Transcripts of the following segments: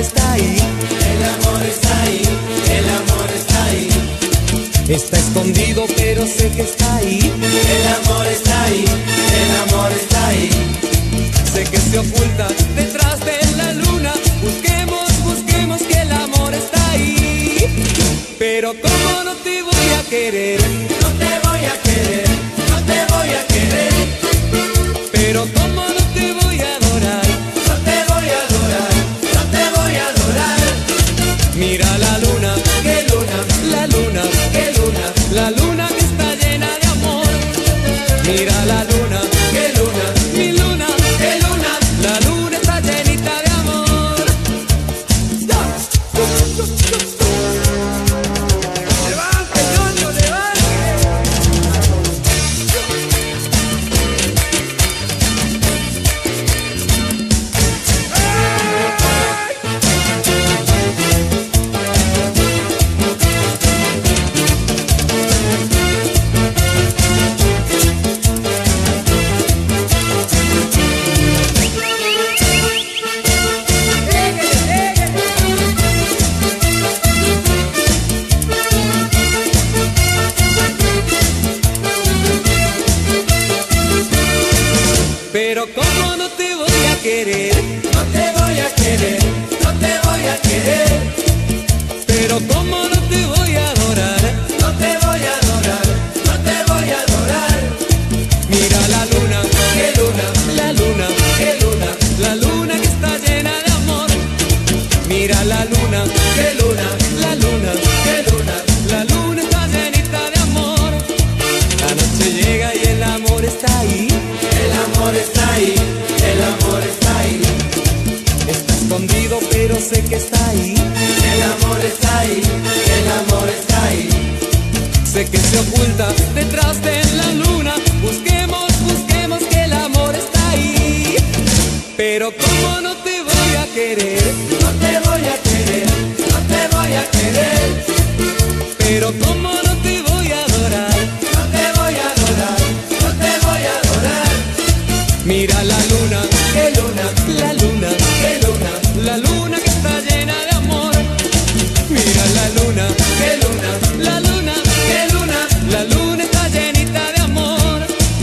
está ahí. El amor está ahí, el amor está ahí. Está escondido pero sé que está ahí. El amor está ahí, el amor está ahí. Sé que se oculta detrás de la luna. Busquemos, busquemos que el amor está ahí. Pero cómo no te voy a querer, No te voy a querer, no te voy a querer. pero cómo no te voy a adorar. No te voy a adorar, no te voy a adorar. Mira la luna, ¡Qué luna, la luna, qué luna! la luna que está llena de amor. Mira la luna, ¡Qué luna, mi luna, qué luna! la luna está llenita de amor. ¡Levante, ñoño, levante! Pero cómo no te voy a querer, No te voy a querer, no te voy a querer. pero cómo no te voy a adorar. No te voy a adorar, no te voy a adorar. Mira la luna, ¡Qué luna, la luna, qué luna! la luna que está llena de amor. Mira la luna, ¡Qué luna, la luna, qué luna! la luna está llenita de amor. La noche llega y el amor está ahí. El amor está ahí, el amor está ahí. Está escondido pero sé que está ahí. El amor está ahí, el amor está ahí. Sé que se oculta detrás de la luna. Busquemos, busquemos que el amor está ahí. Pero cómo no te voy a querer, No te voy a querer, no te voy a querer. pero cómo no te voy a adorar. No te voy a adorar, no te voy a adorar. Mira la luna, ¡Qué luna, la luna, qué luna! la luna que está llena de amor. Mira la luna, ¡Qué luna, la luna, qué luna! la luna está llenita de amor.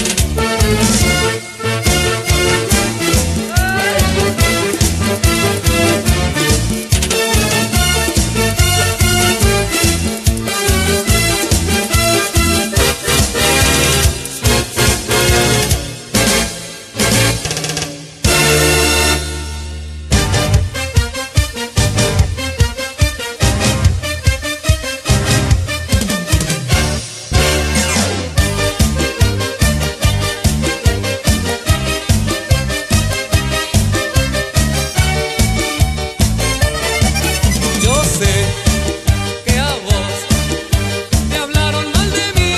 Yo sé que a vos te hablaron mal de mí,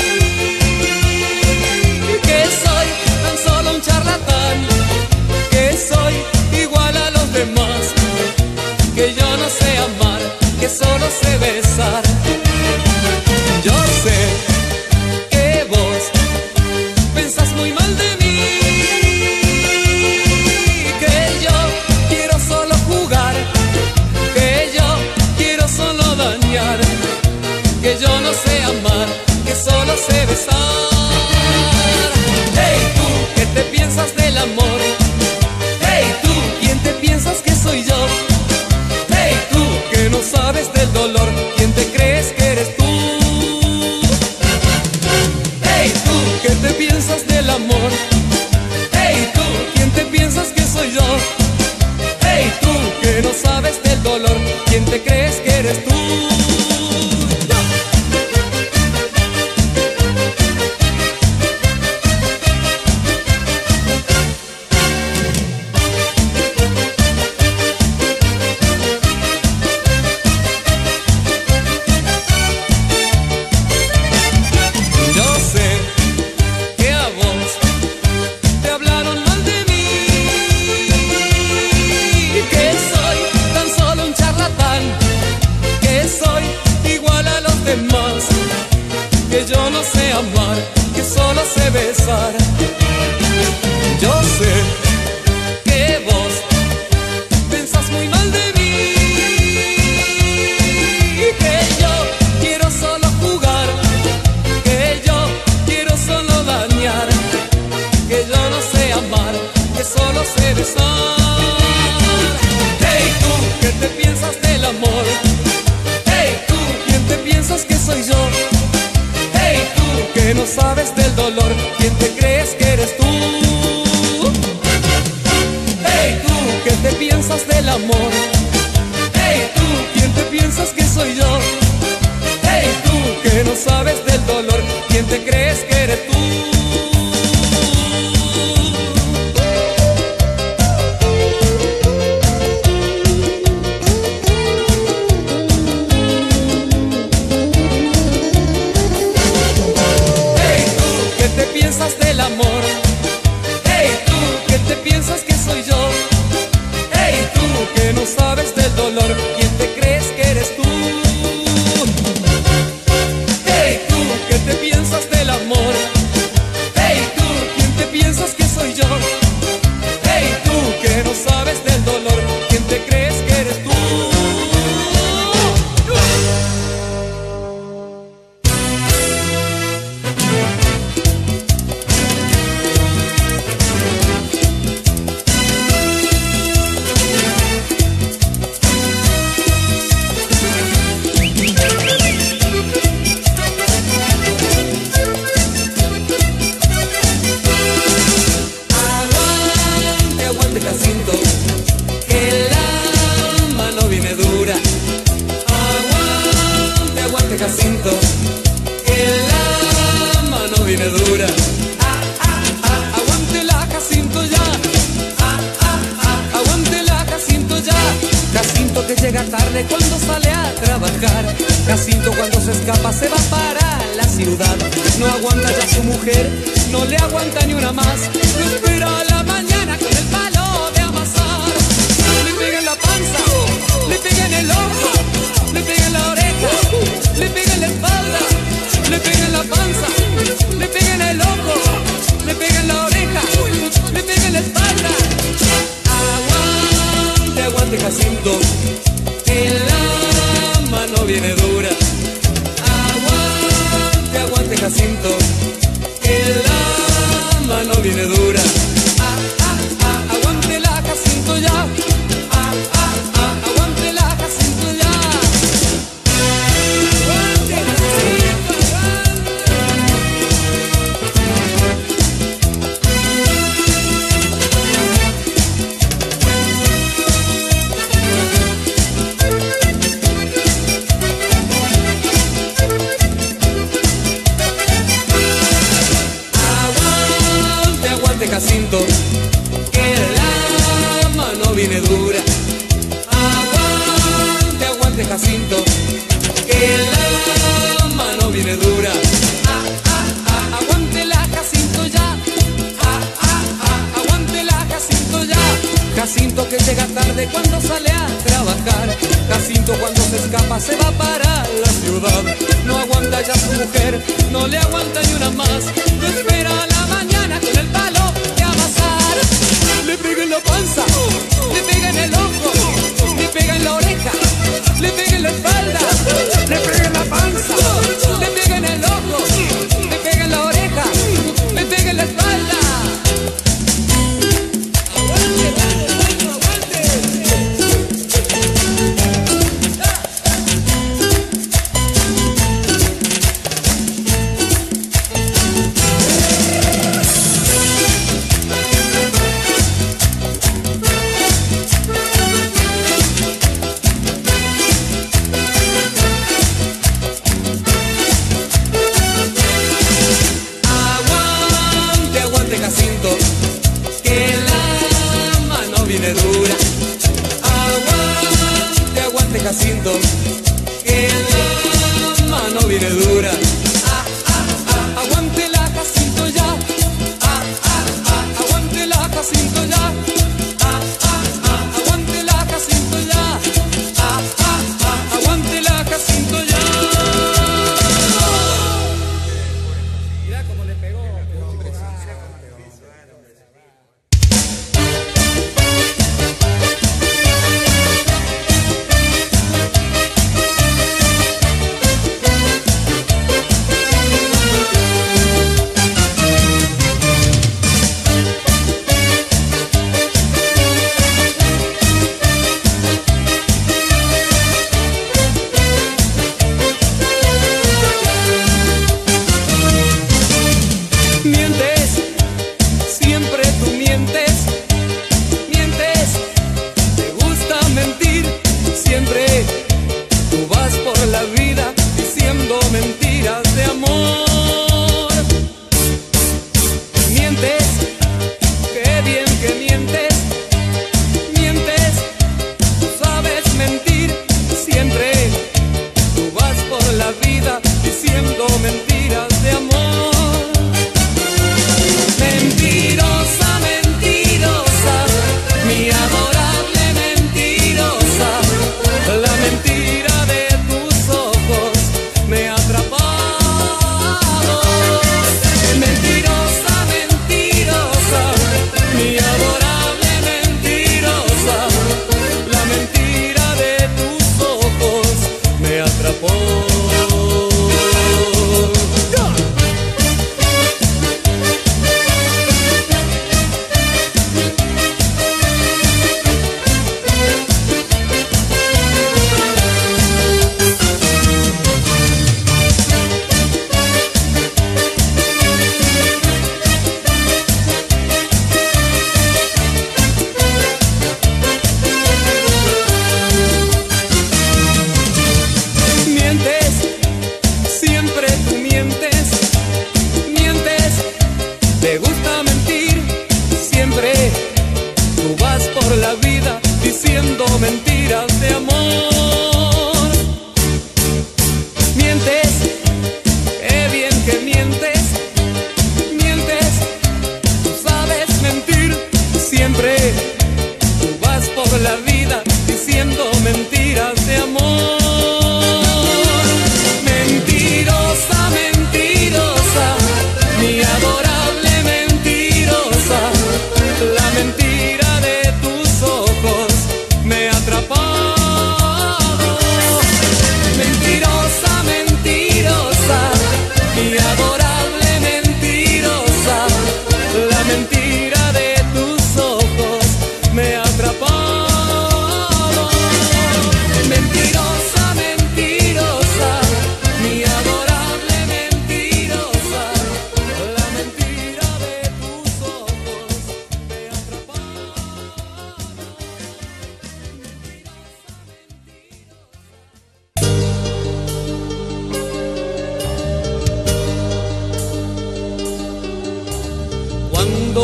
que soy tan solo un charlatán, que soy igual a los demás, que yo no sé amar, que solo sé besar. Yo sé que vos pensás muy mal de mí, que yo quiero solo jugar, que yo quiero solo dañar, que yo no sé amar, que solo sé besar. Hey tú, ¿qué te piensas del amor? Hey tú, ¿quién te piensas que soy yo? Hey tú, que no sabes del dolor, ¿quién te crees que eres tú? Hey tú, ¿qué te piensas del amor? Hey tú, ¿quién te piensas que soy yo? Hey tú, que no sabes del dolor, ¿quién te crees que eres tú? Yo sé que a vos te hablaron mal de mí, que soy tan solo un charlatán, que soy igual a los demás, que yo no sé amar, que solo sé besar. Yo sé que vos pensás muy mal de mí, amor. Hey tú, ¿quién te piensas que soy yo? Hey tú, que no sabes del dolor, ¿quién te crees que eres tú? Hey tú, ¿qué te piensas del amor? Hey tú, ¿qué te piensas que soy yo? Hey tú, que no sabes del dolor, ¿quién te crees que eres tú? Hey tú, ¿qué te piensas del amor? Hey tú, ¿quién te piensas que soy yo? Hey tú, que no sabes del dolor, ¿quién te crees que eres tú? Aguante, Jacinto, que la mano viene dura. Aguante, Jacinto, que la mano viene dura. Aguántela, Jacinto, ya. Aguántela, Jacinto, ya. Jacinto que llega tarde cuando sale a trabajar. Jacinto cuando se escapa se va para la ciudad. No aguanta ya su mujer, no le aguanta ni una más. No espera a la mañana con el palo de amasar. Le pega en la panza, le pega en el ojo, le pega en la oreja, le pega en la espalda, le pega en la panza, le pega en el ojo, le pega en la oreja, le pega en la espalda. Aguante, aguante, Jacinto, que la mano viene dura. Aguante, aguante, Jacinto, que la mano viene dura. Aguántela, Jacinto, ya. Aguántela, Jacinto, ya. Aguante, Jacinto, aguante, Jacinto, que la mano viene dura. Aguante, aguante, Jacinto, que la mano viene dura. Aguántela, Jacinto, ya. Aguántela, Jacinto, ya. Jacinto que llega tarde cuando sale a trabajar. Jacinto cuando se escapa se va para la ciudad. No aguanta ya su mujer, no le aguanta ni una más. No espera a la mañana con el palo de amasar. Le pega en la panza, le pega en el ojo, le pega en la oreja, le pega en la espalda, le pega en la panza, le pega en el ojo, le pega en la oreja, le pega en la espalda.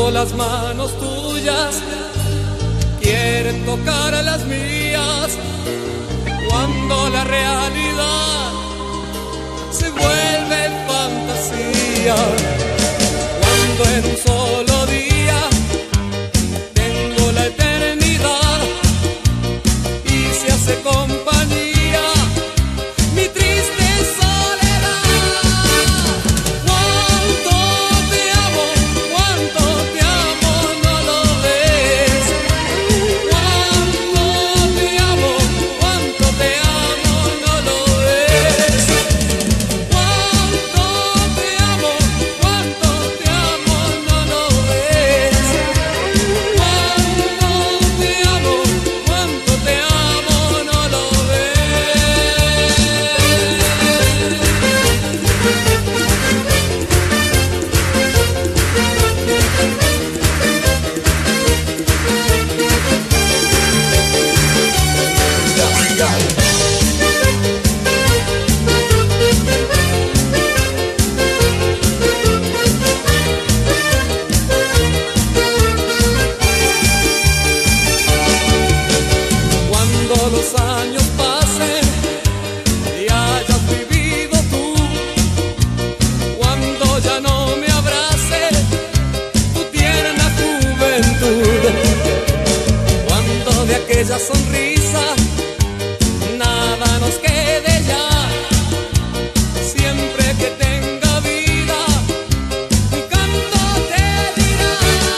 Cuando las manos tuyas quieren tocar a las mías, cuando la realidad se vuelve fantasía, cuando en un solo día tengo la eternidad y se hace compañía mi triste soledad. Cuánto te amo, no lo ves. Cuánto te amo, no lo ves. Cuánto te amo, no lo ves. Cuánto te amo, no lo Cuando los años pasen y hayas vivido tú, cuando ya no me abrace tu tierna juventud, cuando de aquella sonrisa nada nos quede ya, siempre que tenga vida mi canto te dirá.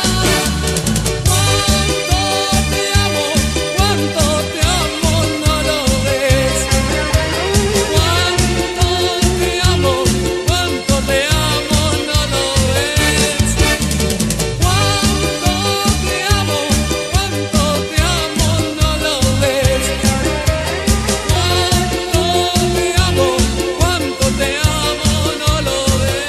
Cuánto te amo, no lo ves. Cuánto te amo, no lo ves. Cuánto te amo, no lo ves. Cuánto te amo, no lo ves.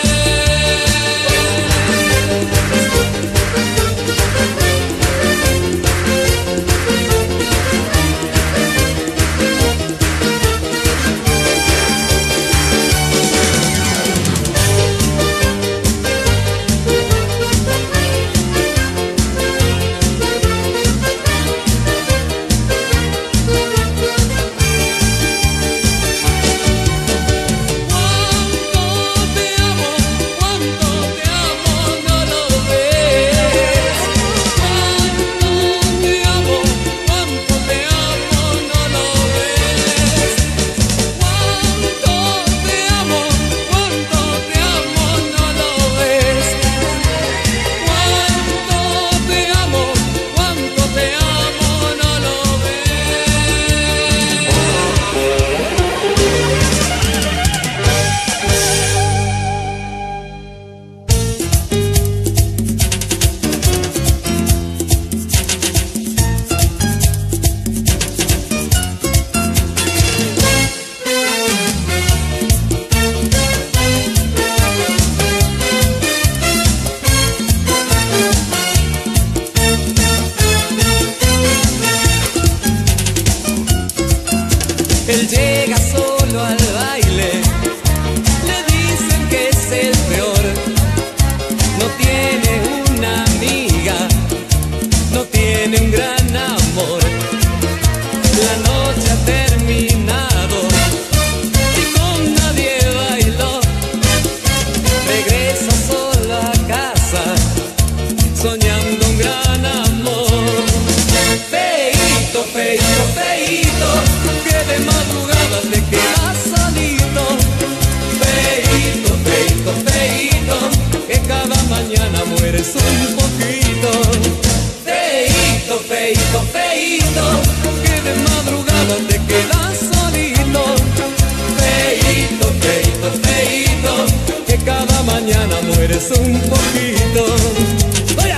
Él llega solo al baile, le dicen que es el peor. No tiene una amiga, no tiene un gran amor. La noche ha terminado y con nadie bailó. Regresa solo a casa, soñando un gran amor. Feíto, feíto, feíto, que de madrugada te quedas solito. Feíto, feíto, feíto, que cada mañana mueres un poquito. Feíto, feíto, feíto, que de madrugada te quedas solito. Feíto, feíto, feíto, que cada mañana mueres un poquito. ¡Vaya!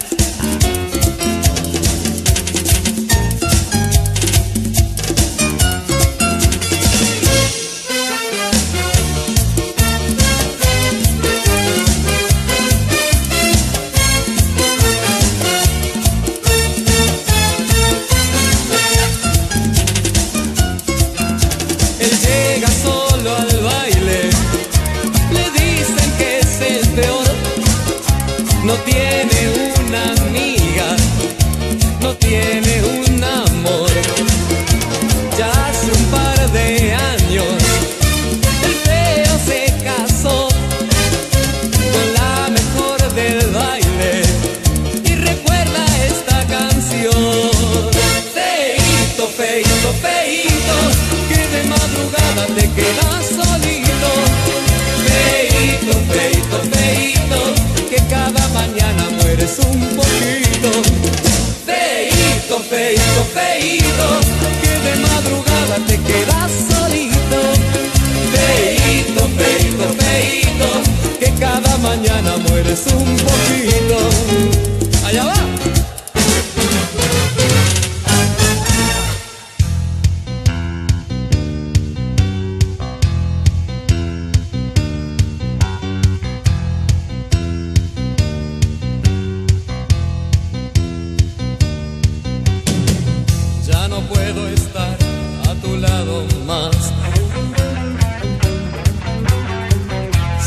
Él llega solo al baile, le dicen que es el peor.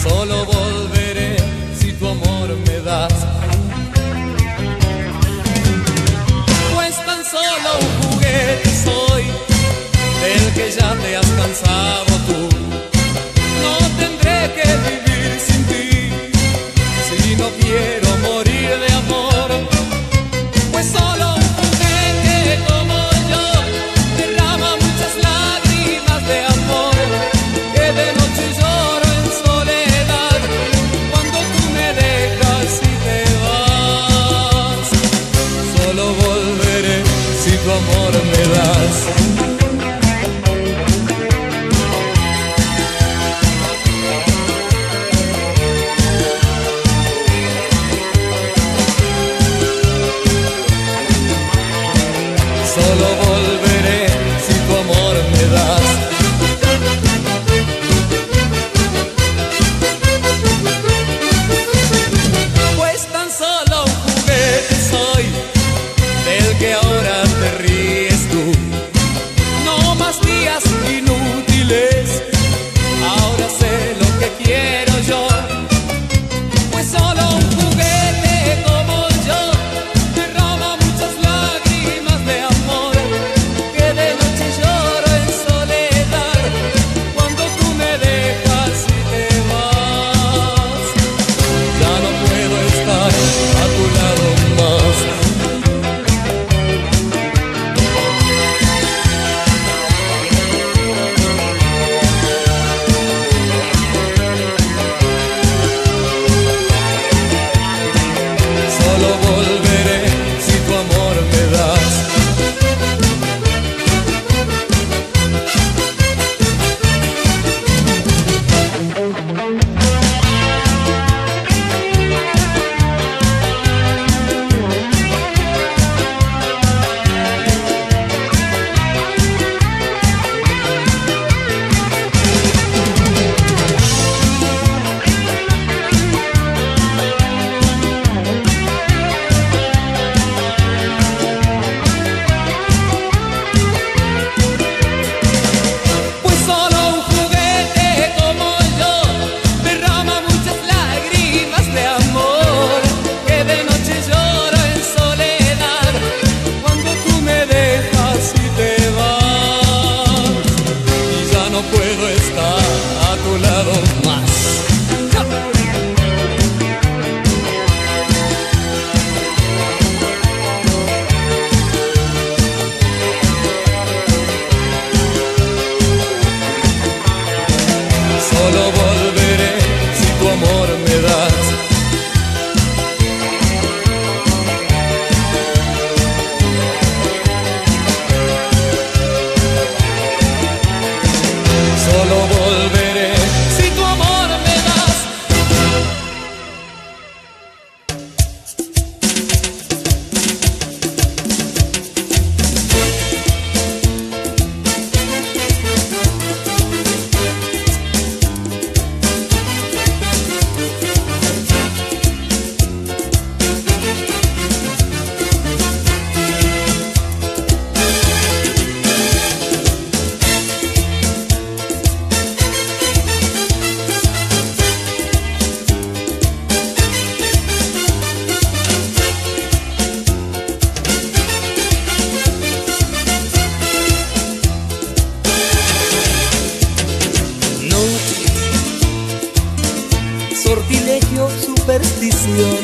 Solo volveré si tu amor me das. Pues tan solo un juguete soy, del que ya te has cansado tú. No tendré que vivir sin ti, si no quiero morir de amor. Pues solo un juguete como yo derrama muchas lágrimas de amor, que de noche lloro en soledad cuando tú me dejas y te vas. Solo volveré si tu amor me das. Solo volveré si tu amor me das. Pues tan solo un juguete soy, del que ahora te ríes tú. No más días inútiles, ahora sé lo que quiero yo. Pues solo un juguete como yo derrama muchas lágrimas de amor, que de noche lloro en soledad cuando tú me dejas y te vas. Ya no puedo estar a tu lado más. Solo volveré si tu amor me das. Pues solo un juguete como yo derrama muchas lágrimas de amor, que de noche lloro en soledad cuando tú me dejas y te vas. Y ya no puedo estar a tu lado más. Solo volveré si tu amor me das. Solo volveré si tu amor me das. Sortilegio, superstición.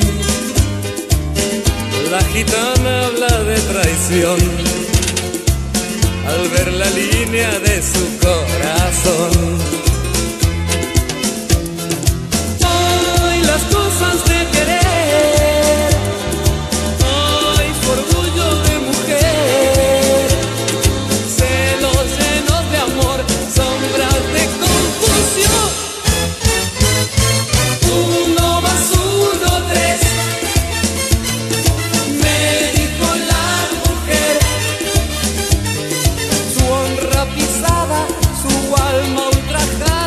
La gitana habla de traición al ver la línea de su corazón. Hoy las cosas de querer, hoy su orgullo de mujer, celos llenos de amor, sombras de confusión. 1 más 1, 3, me dijo la mujer. Su honra pisada, su alma ultrajada.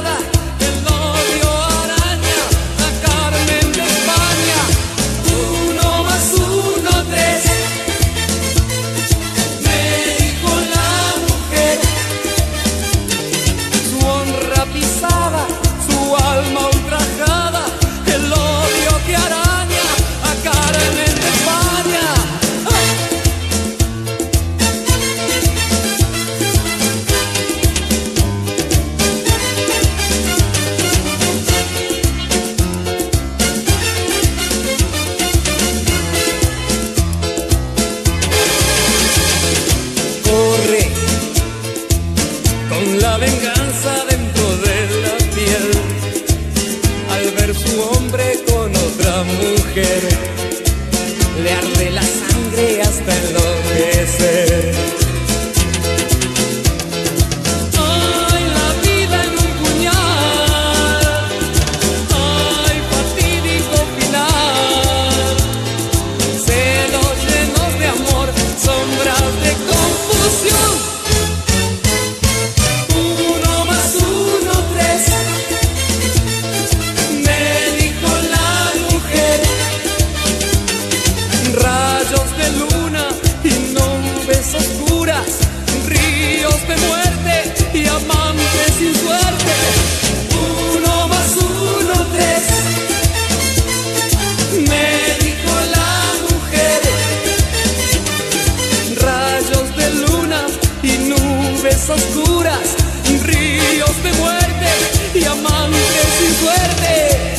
ver su hombre con otra mujer, le arde la sangre hasta enloquecer. Ay, la vida en un puñal, ay, fatídico final, celos llenos de amor, sombras de confusión. Ríos de muerte y amantes sin suerte. 1 más 1, 3, me dijo la mujer. Rayos de luna y nubes oscuras, ríos de muerte y amantes sin suerte.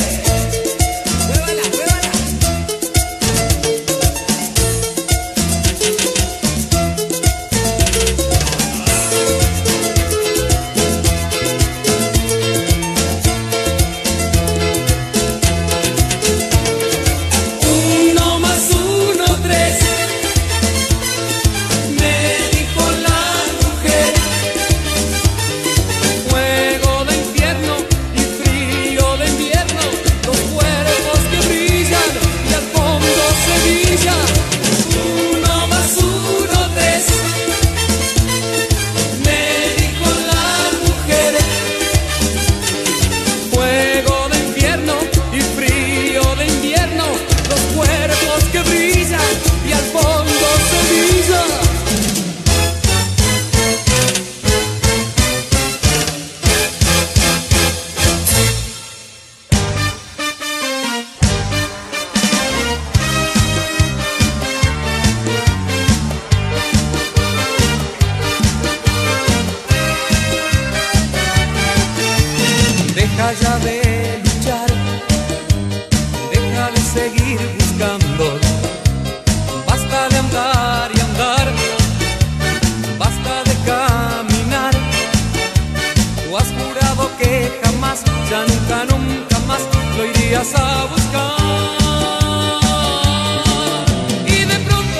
Deja ya de luchar, deja de seguir buscando, basta de andar y andar, basta de caminar. Tú has jurado que jamás, ya nunca, nunca más lo irías a buscar. Y de pronto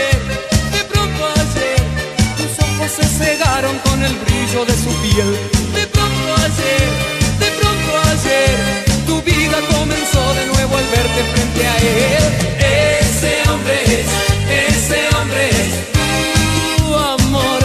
ayer, tus ojos se cegaron con el brillo de su piel. De pronto ayer, tu vida comenzó de nuevo al verte frente a él. Ese hombre es tu amor.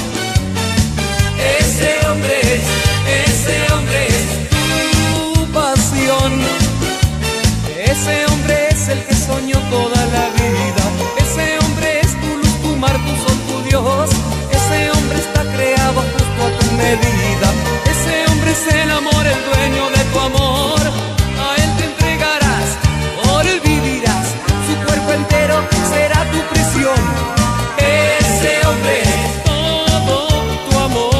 Ese hombre es tu pasión. Ese hombre es el que soñó toda la vida. Ese hombre es tu luz, tu mar, tu sol, tu Dios. Ese hombre está creado justo a tu medida. Ese hombre es el amor, el dueño de tu amor. A él te entregarás, por él vivirás. Su cuerpo entero será tu prisión. Ese hombre es todo tu amor.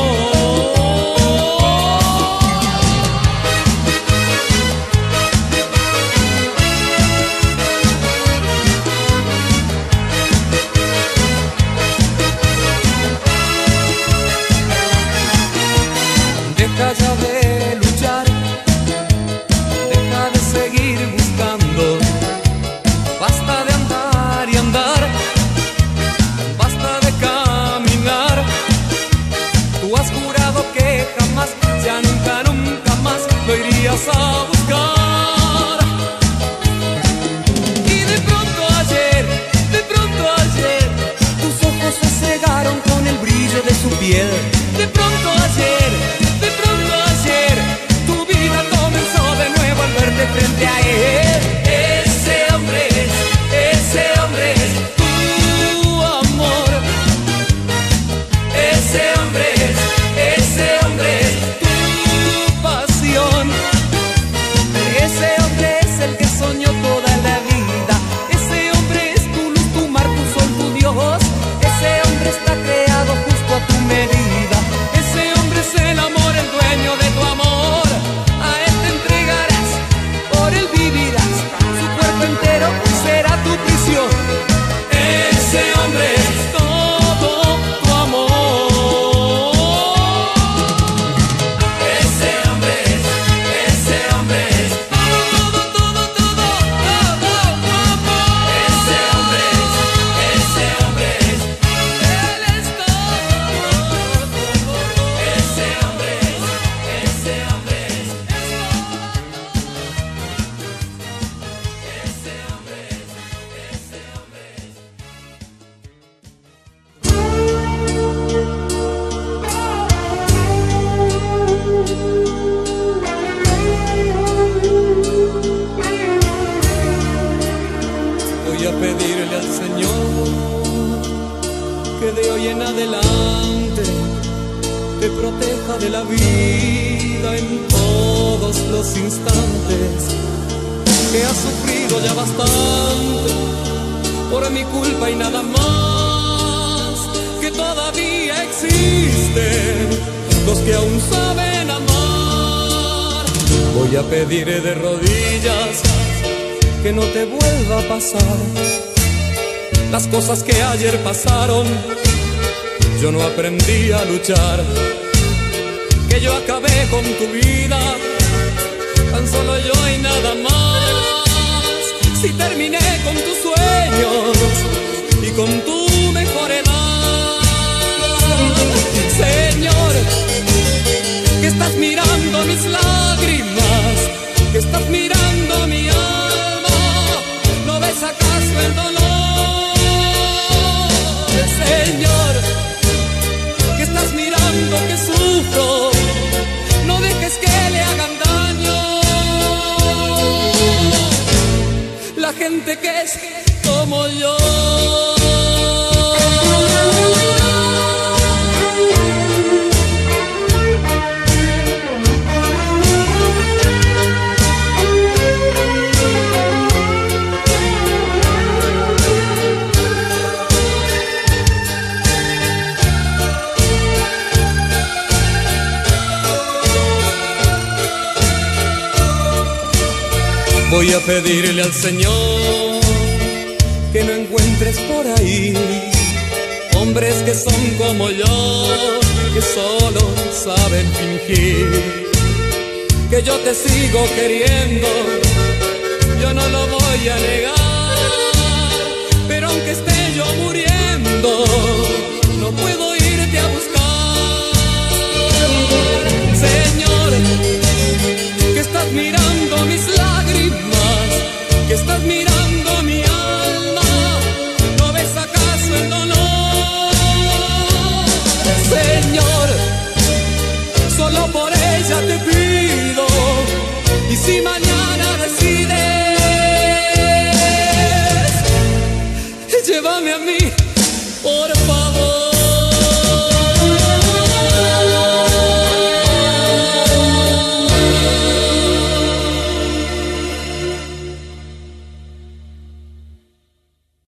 Deja ya de luchar, deja de seguir buscando, basta de andar y andar, basta de caminar. Tú has jurado que jamás, ya nunca, nunca más lo irías a buscar. Y de pronto ayer, tus ojos se cegaron con el brillo de su piel. De pronto ayer, tu vida comenzó de nuevo al verte frente a él. Ese hombre es tu amor. Ese hombre es tu pasión. Ese hombre es el que soñó toda la vida. Ese hombre es tu luz, tu mar, tu sol, tu Dios. Ese hombre está creado justo a tu medida. Ese hombre es el amor. de la vida en todos los instantes, que has sufrido ya bastante por mi culpa y nada más, que todavía existen los que aún saben amar. Voy a pedir de rodillas que no te vuelva a pasar las cosas que ayer pasaron. Yo no aprendí a luchar, que yo acabé con tu vida, tan solo yo y nada más. Si terminé con tus sueños y con tu mejor edad, Señor, que estás mirando mis lágrimas, que estás mirando mi alma, ¿no ves acaso el dolor? Señor, que estás mirando que sufro, no dejes que le hagan daño la gente que es como yo. Voy a pedirle al Señor que no encuentres por ahí hombres que son como yo, que solo saben fingir. Que yo te sigo queriendo, yo no lo voy a negar, pero aunque esté yo muriendo, no puedo irte a buscar. Señor, que estás mirando mis lágrimas, que estás mirando